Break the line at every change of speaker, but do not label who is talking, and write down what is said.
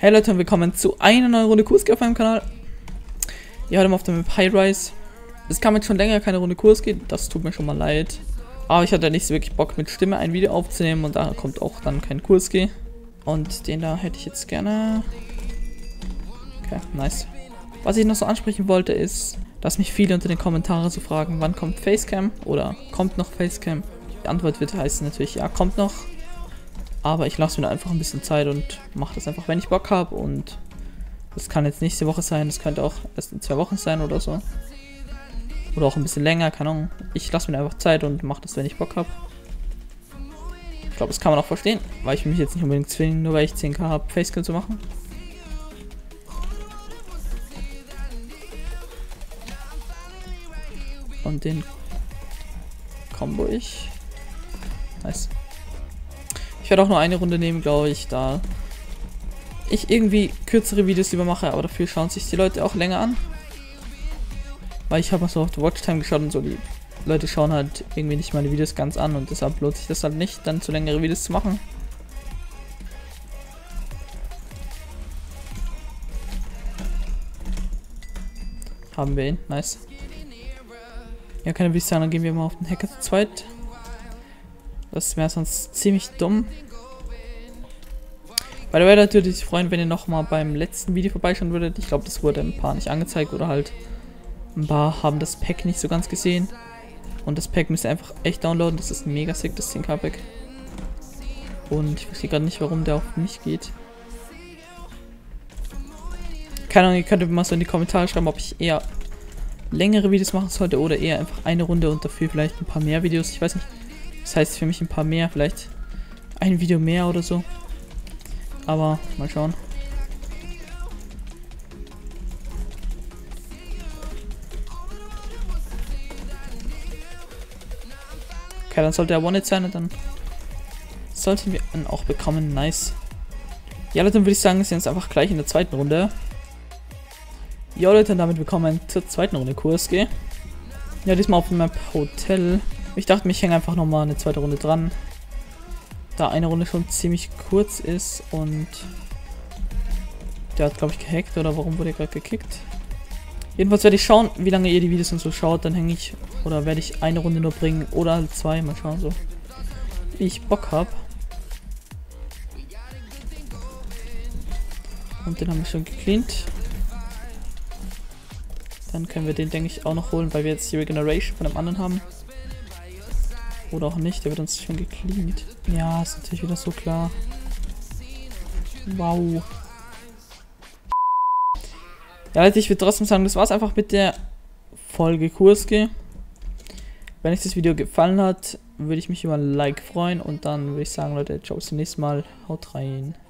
Hey Leute und willkommen zu einer neuen Runde Kurski auf meinem Kanal. Ja, heute mal auf der Map High Rise. Es kam jetzt schon länger keine Runde Kurski, das tut mir schon mal leid. Aber ich hatte nicht so wirklich Bock mit Stimme ein Video aufzunehmen und da kommt auch dann kein Kurski. Und den da hätte ich jetzt gerne. Okay, nice. Was ich noch so ansprechen wollte ist, dass mich viele unter den Kommentaren so fragen, wann kommt Facecam oder kommt noch Facecam? Die Antwort wird heißen natürlich, ja, kommt noch. Aber ich lasse mir da einfach ein bisschen Zeit und mache das einfach, wenn ich Bock habe. Und das kann jetzt nächste Woche sein, das könnte auch erst in 2 Wochen sein oder so. Oder auch ein bisschen länger, keine Ahnung. Ich lasse mir einfach Zeit und mache das, wenn ich Bock habe. Ich glaube, das kann man auch verstehen, weil ich mich jetzt nicht unbedingt zwingen, nur weil ich 10k habe, Facecam zu machen. Und den Combo ich. Nice. Ich werde auch nur eine Runde nehmen, glaube ich, da ich irgendwie kürzere Videos lieber mache, aber dafür schauen sich die Leute auch länger an. Weil ich habe mal so auf die Watchtime geschaut und so, die Leute schauen halt irgendwie nicht meine Videos ganz an und deshalb lohnt sich das halt nicht, dann zu längere Videos zu machen. Haben wir ihn, nice. Ja, keine Würde ich sagen, dann gehen wir mal auf den Hacker zu zweit. Das wäre sonst ziemlich dumm. By the way, Leute, würde ich mich freuen, wenn ihr nochmal beim letzten Video vorbeischauen würdet. Ich glaube, das wurde ein paar nicht angezeigt oder halt ein paar haben das Pack nicht so ganz gesehen. Und das Pack müsst ihr einfach echt downloaden. Das ist mega sick, das 10k Pack. Und ich weiß gerade nicht, warum der auf mich geht. Keine Ahnung, ihr könnt mal so in die Kommentare schreiben, ob ich eher längere Videos machen sollte oder eher einfach eine Runde und dafür vielleicht ein paar mehr Videos. Ich weiß nicht. Das heißt für mich ein paar mehr, vielleicht ein Video mehr oder so. Aber mal schauen. Okay, dann sollte er One-Hit sein und dann sollten wir ihn auch bekommen. Nice. Ja, Leute, dann würde ich sagen, wir sehen uns einfach gleich in der zweiten Runde. Ja, Leute, und damit willkommen zur zweiten Runde Kurski. Ja, diesmal auf dem Map Hotel. Ich dachte, ich hänge einfach nochmal eine zweite Runde dran. Da eine Runde schon ziemlich kurz ist und der hat, glaube ich, gehackt oder warum wurde er gerade gekickt? Jedenfalls werde ich schauen, wie lange ihr die Videos und so schaut. Dann hänge ich oder werde ich eine Runde nur bringen oder halt 2. Mal schauen, so wie ich Bock habe. Und den haben wir schon gecleant. Dann können wir den, denke ich, auch noch holen, weil wir jetzt die Regeneration von dem anderen haben. Oder auch nicht, der wird uns schon gecleant. Ja, ist natürlich wieder so klar. Wow. Ja, Leute, ich würde trotzdem sagen, das war's einfach mit der Folge Kurski. Wenn euch das Video gefallen hat, würde ich mich über ein Like freuen. Und dann würde ich sagen, Leute, ciao, bis zum nächsten Mal. Haut rein.